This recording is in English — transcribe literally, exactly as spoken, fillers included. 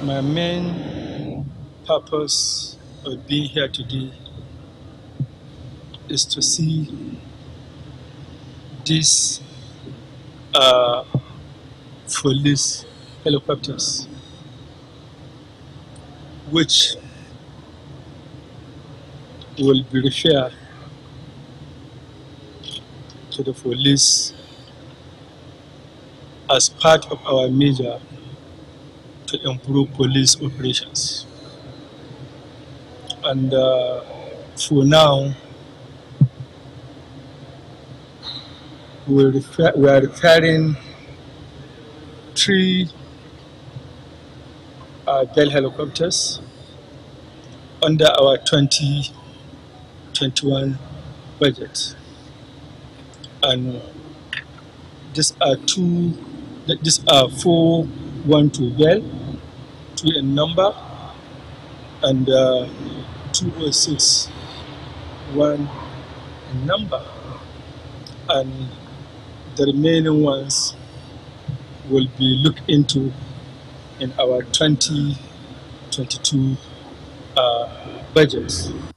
My main purpose of being here today is to see these uh, police helicopters, which will be referred to the police as part of our measure to improve police operations. And uh, for now, we, refer, we are referring three uh, Bell helicopters under our twenty twenty-one budget. And these are two, these are four one two Bell, two in number, and uh, two oh six one in number. And the remaining ones will be looked into in our twenty twenty-two uh, budget.